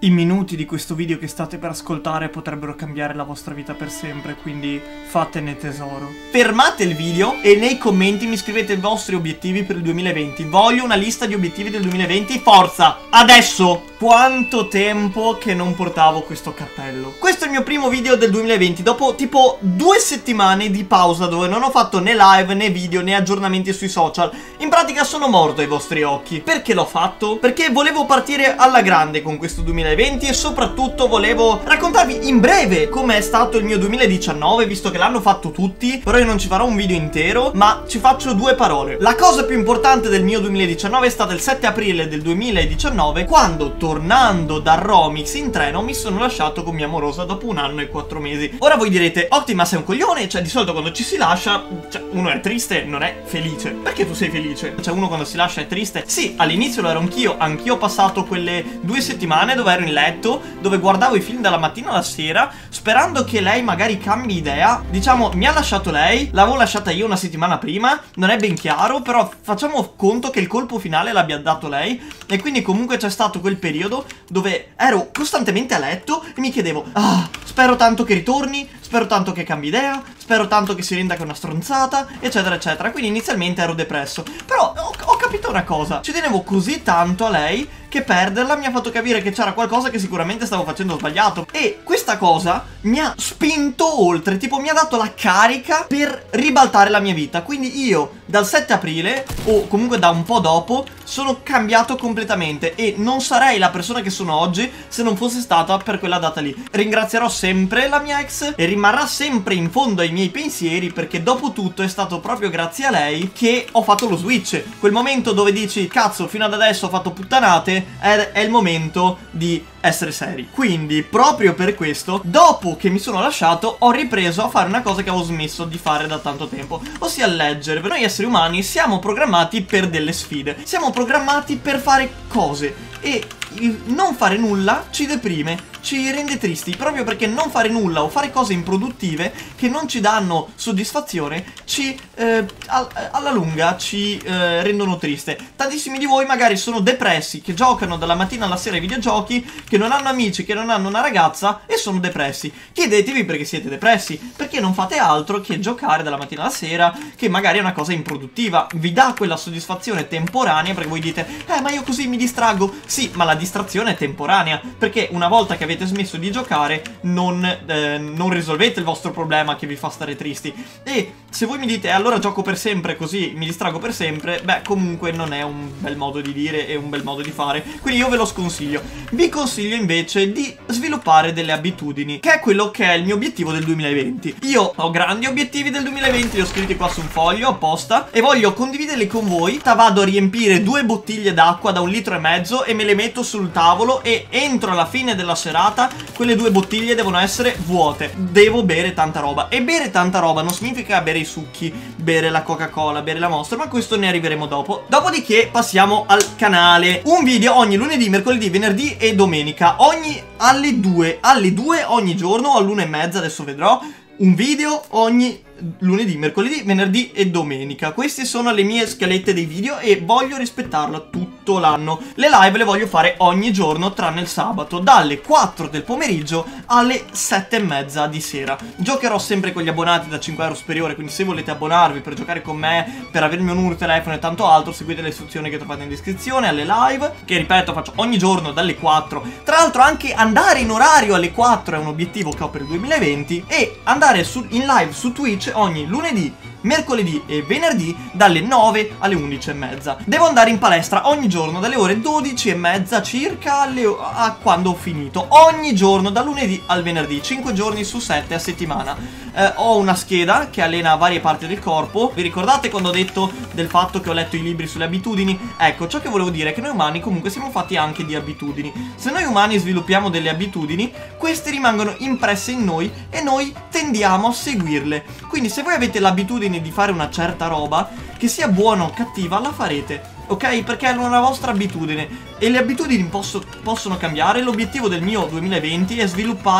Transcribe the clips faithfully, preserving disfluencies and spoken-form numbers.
I minuti di questo video che state per ascoltare potrebbero cambiare la vostra vita per sempre, quindi fatene tesoro. Fermate il video e nei commenti mi scrivete i vostri obiettivi per il duemilaventi. Voglio una lista di obiettivi del duemilaventi, forza! Adesso! Quanto tempo che non portavo questo cappello. Questo è il mio primo video del duemilaventi, dopo tipo due settimane di pausa dove non ho fatto né live, né video, né aggiornamenti sui social. In pratica sono morto ai vostri occhi. Perché l'ho fatto? Perché volevo partire alla grande con questo duemilaventi e soprattutto volevo raccontarvi in breve come è stato il mio duemiladiciannove, visto che l'hanno fatto tutti. Però io non ci farò un video intero, ma ci faccio due parole. La cosa più importante del mio duemiladiciannove è stata il sette aprile del duemiladiciannove, quando tornando da Romix in treno mi sono lasciato con mia amorosa dopo un anno e quattro mesi. Ora voi direte: Octi, ma sei un coglione? Cioè, di solito quando ci si lascia, cioè, uno è triste, non è felice. Perché tu sei felice? Cioè, uno quando si lascia è triste. Sì, all'inizio lo ero anch'io. Anch'io ho passato quelle due settimane dove ero in letto, dove guardavo i film dalla mattina alla sera, sperando che lei magari cambi idea. Diciamo, mi ha lasciato lei, l'avevo lasciata io una settimana prima, non è ben chiaro, però facciamo conto che il colpo finale l'abbia dato lei. E quindi comunque c'è stato quel periodo dove ero costantemente a letto e mi chiedevo: ah, spero tanto che ritorni, spero tanto che cambi idea, spero tanto che si renda che è una stronzata, eccetera eccetera. Quindi inizialmente ero depresso. Però ho, ho capito una cosa: ci tenevo così tanto a lei che perderla mi ha fatto capire che c'era qualcosa che sicuramente stavo facendo sbagliato. E questa cosa mi ha spinto oltre, tipo mi ha dato la carica per ribaltare la mia vita. Quindi io dal sette aprile, o comunque da un po' dopo, sono cambiato completamente e non sarei la persona che sono oggi se non fosse stata per quella data lì. Ringrazierò sempre la mia ex e rimarrà sempre in fondo ai miei pensieri, perché dopo tutto è stato proprio grazie a lei che ho fatto lo switch. Quel momento dove dici: cazzo, fino ad adesso ho fatto puttanate, è, è il momento di essere seri. Quindi proprio per questo, dopo che mi sono lasciato, ho ripreso a fare una cosa che avevo smesso di fare da tanto tempo, ossia leggere. Per noi esseri umani siamo programmati per delle sfide, siamo programmati per fare cose, e il non fare nulla ci deprime, ci rende tristi, proprio perché non fare nulla o fare cose improduttive che non ci danno soddisfazione ci eh, alla lunga ci eh, rendono triste. Tantissimi di voi magari sono depressi, che giocano dalla mattina alla sera ai videogiochi, che non hanno amici, che non hanno una ragazza e sono depressi. Chiedetevi perché siete depressi: perché non fate altro che giocare dalla mattina alla sera, che magari è una cosa improduttiva, vi dà quella soddisfazione temporanea, perché voi dite: eh ma io così mi distraggo. Sì, ma la distrazione è temporanea, perché una volta che avete smesso di giocare non, eh, non risolvete il vostro problema che vi fa stare tristi. E se voi mi dite: eh, allora gioco per sempre così mi distraggo per sempre, beh, comunque non è un bel modo di dire e un bel modo di fare. Quindi io ve lo sconsiglio. Vi consiglio invece di sviluppare delle abitudini, che è quello che è il mio obiettivo del duemilaventi. Io ho grandi obiettivi del duemilaventi, li ho scritti qua su un foglio apposta e voglio condividerli con voi. Vado a riempire due bottiglie d'acqua da un litro e mezzo e me le metto sul tavolo, e entro alla fine della serata quelle due bottiglie devono essere vuote. Devo bere tanta roba. E bere tanta roba non significa bere i succhi, bere la Coca-Cola, bere la Monster, ma questo ne arriveremo dopo. Dopodiché passiamo al canale. Un video ogni lunedì, mercoledì, venerdì e domenica. Ogni alle due, alle due ogni giorno, all'una e mezza, adesso vedrò. Un video ogni lunedì, mercoledì, venerdì e domenica. Queste sono le mie scalette dei video e voglio rispettarla tutto l'anno. Le live le voglio fare ogni giorno tranne il sabato, dalle quattro del pomeriggio alle sette e mezza di sera. Giocherò sempre con gli abbonati da cinque euro superiore, quindi se volete abbonarvi per giocare con me, per avere il mio numero di telefono e tanto altro, seguite le istruzioni che trovate in descrizione. Alle live, che ripeto faccio ogni giorno dalle quattro. Tra l'altro anche andare in orario alle quattro è un obiettivo che ho per il duemilaventi, e andare su, in live su Twitch ogni lunedì, mercoledì e venerdì dalle nove alle undici e mezza. Devo andare in palestra ogni giorno dalle ore dodici e mezza circa alle, a quando ho finito. Ogni giorno da lunedì al venerdì, cinque giorni su sette a settimana. Eh, ho una scheda che allena varie parti del corpo. Vi ricordate quando ho detto del fatto che ho letto i libri sulle abitudini? Ecco, ciò che volevo dire è che noi umani comunque siamo fatti anche di abitudini. Se noi umani sviluppiamo delle abitudini, queste rimangono impresse in noi e noi tendiamo a seguirle. Quindi se voi avete l'abitudine di fare una certa roba, che sia buona o cattiva, la farete, ok? Perché è una vostra abitudine e le abitudini posso, possono cambiare. L'obiettivo del mio duemilaventi è sviluppare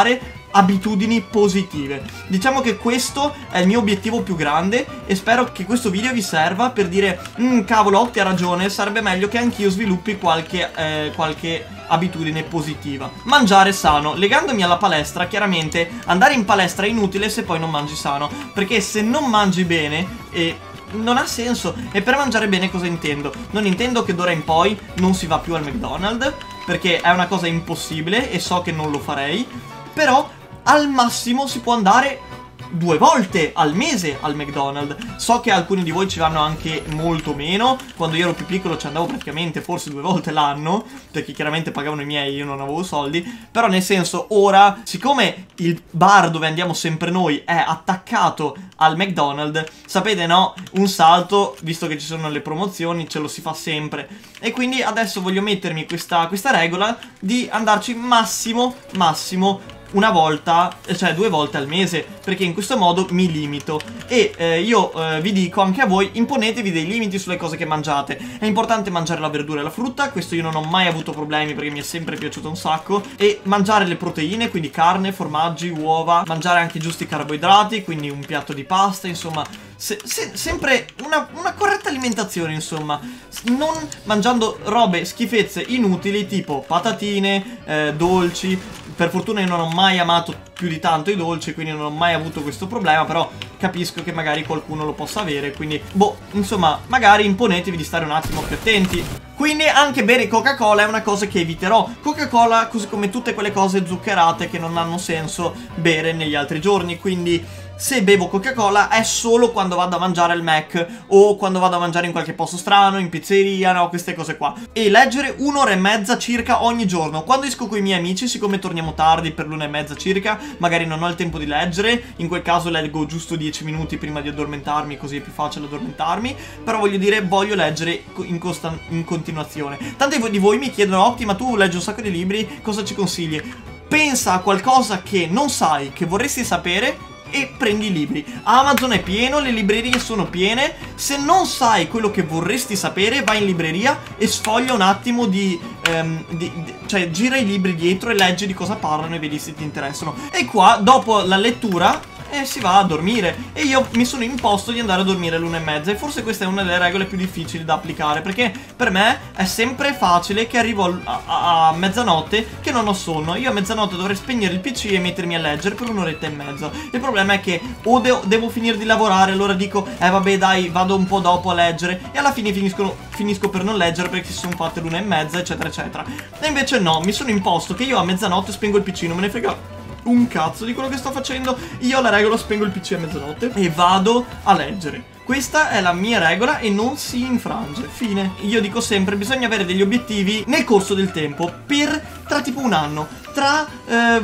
abitudini positive. Diciamo che questo è il mio obiettivo più grande e spero che questo video vi serva per dire mm, cavolo, Octi ha ragione, sarebbe meglio che anch'io sviluppi qualche, eh, qualche abitudine positiva. Mangiare sano. Legandomi alla palestra, chiaramente andare in palestra è inutile se poi non mangi sano, perché se non mangi bene e non ha senso. E per mangiare bene cosa intendo? Non intendo che d'ora in poi non si va più al McDonald's, perché è una cosa impossibile e so che non lo farei, però al massimo si può andare due volte al mese al McDonald's. So che alcuni di voi ci vanno anche molto meno. Quando io ero più piccolo ci andavo praticamente forse due volte l'anno, perché chiaramente pagavano i miei, io non avevo soldi. Però nel senso, ora, siccome il bar dove andiamo sempre noi è attaccato al McDonald's, sapete no, un salto, visto che ci sono le promozioni, ce lo si fa sempre. E quindi adesso voglio mettermi questa, questa regola di andarci massimo, massimo una volta, cioè due volte al mese, perché in questo modo mi limito. E eh, io eh, vi dico anche a voi, imponetevi dei limiti sulle cose che mangiate. È importante mangiare la verdura e la frutta, questo io non ho mai avuto problemi perché mi è sempre piaciuto un sacco. E mangiare le proteine, quindi carne, formaggi, uova. Mangiare anche i giusti carboidrati, quindi un piatto di pasta, insomma se, se, sempre una, una corretta alimentazione, insomma. Non mangiando robe, schifezze inutili tipo patatine, eh, dolci. Per fortuna io non ho mai amato più di tanto i dolci, quindi non ho mai avuto questo problema, però capisco che magari qualcuno lo possa avere, quindi boh, insomma, magari imponetevi di stare un attimo più attenti. Quindi anche bere Coca-Cola è una cosa che eviterò. Coca-Cola, così come tutte quelle cose zuccherate che non hanno senso bere negli altri giorni, quindi se bevo Coca-Cola è solo quando vado a mangiare al Mac o quando vado a mangiare in qualche posto strano, in pizzeria, no, queste cose qua. E leggere un'ora e mezza circa ogni giorno. Quando esco con i miei amici, siccome torniamo tardi per l'una e mezza circa, magari non ho il tempo di leggere, in quel caso leggo giusto dieci minuti prima di addormentarmi, così è più facile addormentarmi, però voglio dire, voglio leggere in, in continuazione. Tanti di voi mi chiedono, Octi, ma tu leggi un sacco di libri, cosa ci consigli? Pensa a qualcosa che non sai, che vorresti sapere, e prendi i libri. Amazon è pieno, le librerie sono piene. Se non sai quello che vorresti sapere, vai in libreria e sfoglia un attimo di, um, di, di cioè gira i libri dietro e leggi di cosa parlano e vedi se ti interessano. E qua dopo la lettura e si va a dormire. E io mi sono imposto di andare a dormire all'una e mezza. E forse questa è una delle regole più difficili da applicare, perché per me è sempre facile che arrivo a, a, a mezzanotte che non ho sonno. Io a mezzanotte dovrei spegnere il P C e mettermi a leggere per un'oretta e mezza. Il problema è che o de devo finire di lavorare, allora dico eh vabbè dai, vado un po' dopo a leggere, e alla fine finisco, finisco per non leggere perché si sono fatte l'una e mezza, eccetera eccetera. E invece no, mi sono imposto che io a mezzanotte spengo il P C, non me ne frega un cazzo di quello che sto facendo. Io la regola, spengo il P C a mezzanotte e vado a leggere. Questa è la mia regola e non si infrange. Fine. Io dico sempre, bisogna avere degli obiettivi nel corso del tempo, per tra tipo un anno, tra eh,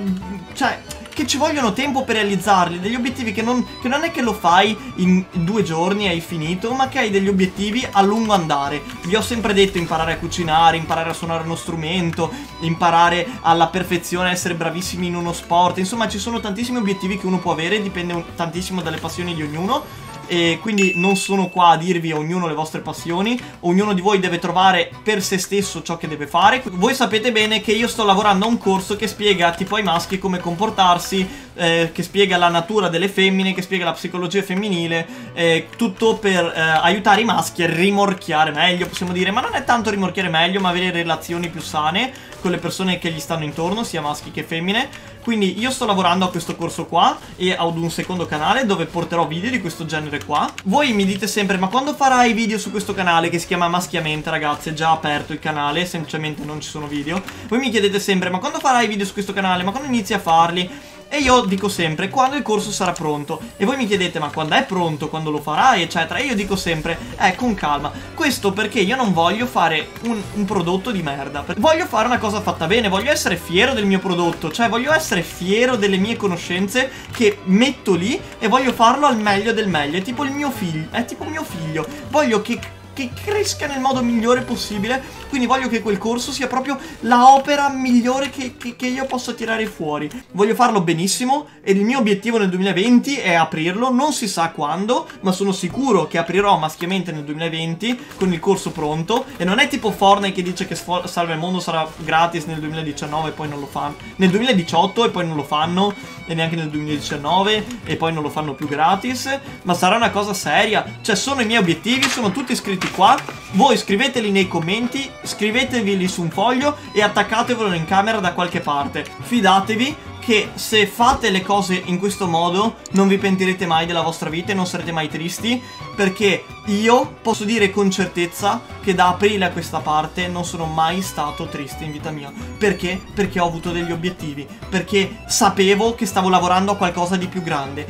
cioè che ci vogliono tempo per realizzarli. Degli obiettivi che non, che non è che lo fai in due giorni e hai finito, ma che hai degli obiettivi a lungo andare. Vi ho sempre detto imparare a cucinare, imparare a suonare uno strumento, imparare alla perfezione a essere bravissimi in uno sport. Insomma, ci sono tantissimi obiettivi che uno può avere, dipende un, tantissimo dalle passioni di ognuno. E quindi non sono qua a dirvi a ognuno le vostre passioni. Ognuno di voi deve trovare per se stesso ciò che deve fare. Voi sapete bene che io sto lavorando a un corso che spiega tipo ai maschi come comportarsi, eh, che spiega la natura delle femmine, che spiega la psicologia femminile, eh, tutto per eh, aiutare i maschi a rimorchiare meglio, possiamo dire. Ma non è tanto rimorchiare meglio, ma avere relazioni più sane con le persone che gli stanno intorno, sia maschi che femmine. Quindi io sto lavorando a questo corso qua e ad un secondo canale dove porterò video di questo genere qua. Voi mi dite sempre, ma quando farai video su questo canale che si chiama Maschiamente, ragazzi? È già aperto il canale, semplicemente non ci sono video. Voi mi chiedete sempre, ma quando farai video su questo canale? Ma quando inizi a farli? E io dico sempre, quando il corso sarà pronto. E voi mi chiedete, ma quando è pronto? Quando lo farai? Eccetera. E io dico sempre, eh, con calma. Questo perché io non voglio fare un, un prodotto di merda. Voglio fare una cosa fatta bene. Voglio essere fiero del mio prodotto. Cioè, voglio essere fiero delle mie conoscenze che metto lì, e voglio farlo al meglio del meglio. È tipo il mio figlio. È tipo mio figlio. Voglio che... che che cresca nel modo migliore possibile. Quindi voglio che quel corso sia proprio la opera migliore che, che, che io possa tirare fuori. Voglio farlo benissimo ed il mio obiettivo nel duemilaventi è aprirlo, non si sa quando, ma sono sicuro che aprirò Maschiamente nel duemilaventi con il corso pronto. E non è tipo Fortnite che dice che Salva il Mondo sarà gratis nel duemiladiciannove e poi non lo fanno, nel duemiladiciotto e poi non lo fanno, e neanche nel duemiladiciannove e poi non lo fanno più gratis, ma sarà una cosa seria. Cioè sono i miei obiettivi, sono tutti scritti qua, voi scriveteli nei commenti, scriveteveli su un foglio e attaccatevelo in camera da qualche parte. Fidatevi che se fate le cose in questo modo non vi pentirete mai della vostra vita e non sarete mai tristi, perché io posso dire con certezza che da aprile a questa parte non sono mai stato triste in vita mia. Perché? Perché ho avuto degli obiettivi, perché sapevo che stavo lavorando a qualcosa di più grande.